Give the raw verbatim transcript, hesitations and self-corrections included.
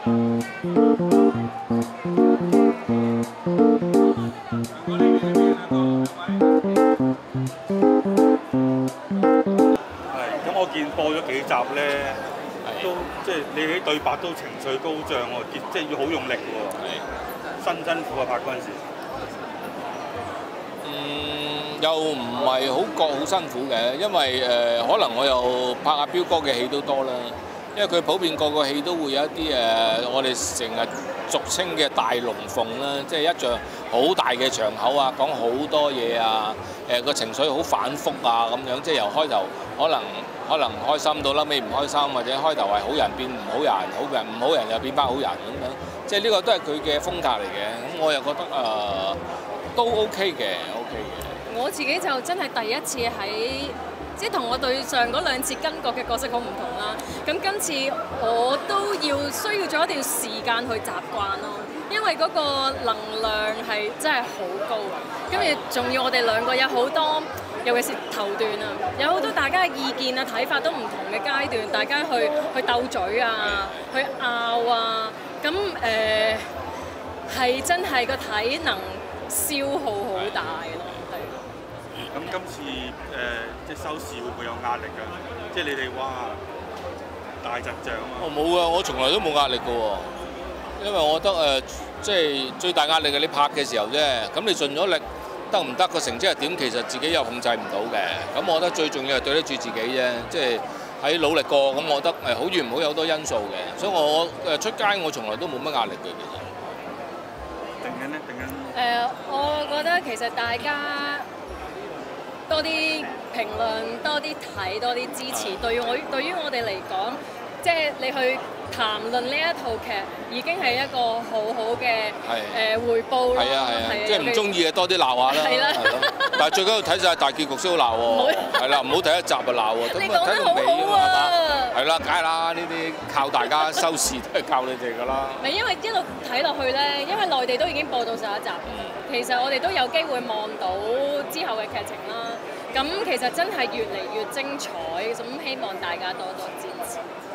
咁我見播咗幾集咧，都即係你啲對白都情緒高漲喎，即係要好用力喎，辛唔辛苦啊拍嗰陣時？ 嗯，又唔係好覺好辛苦嘅，因為誒、呃、可能我又拍阿彪哥嘅戲都多啦，因為佢普遍個個戲都會有一啲誒、呃，我哋成日俗稱嘅大龍鳳啦，即係一場好大嘅場口啊，講好多嘢啊，誒、呃、個情緒好反覆啊咁樣，即係由開頭可能可能開心到啦尾唔開心，或者開頭係好人變唔好人，好人唔好人又變翻好人咁樣，即係呢個都係佢嘅風格嚟嘅。咁我又覺得誒、呃、都 OK 嘅 ，OK 嘅。 我自己就真係第一次喺。即係同我對上嗰兩次巾幗嘅角色好唔同啦，咁今次我都要需要咗一段時間去習慣咯，因為嗰個能量係真係好高啊，跟住仲要我哋兩個有好多，尤其是頭段啊，有好多大家嘅意見啊、睇法都唔同嘅階段，大家去去鬥嘴啊、去拗啊，咁誒係真係個體能消耗好大咯。 咁今次誒、呃、即係收視會唔會有壓力㗎？即係你哋哇大陣仗啊！ 我冇啊，我從來都冇壓力㗎喎，因為我覺得誒、呃、即係最大壓力係你拍嘅時候啫。咁你盡咗力得唔得個成績係點？其實自己又控制唔到嘅。咁我覺得最重要係對得住自己啫。即係喺努力過，咁我覺得誒好與唔好有好多因素嘅。所以我誒出街我從來都冇乜壓力嘅其實。 定緊咧，定緊。 誒、呃，我覺得其實大家多啲評論，多啲睇，多啲支持。對於我對於我哋嚟講，即係你去談論呢一套劇，已經係一個好好嘅誒回報咯。 係啊係啊，即係唔中意嘅多啲鬧下啦。係啦。但係最緊要睇晒大結局先好鬧喎。係啦，唔好睇一集就鬧喎。 你講得好好啊！ 係啦，梗係啦，呢啲靠大家收視都係靠你哋㗎啦。 咪因為一路睇落去咧，因為內地都已經播到上一集。其實我哋都有機會望到之後嘅劇情啦，咁其實真係越嚟越精彩，咁希望大家多多支持。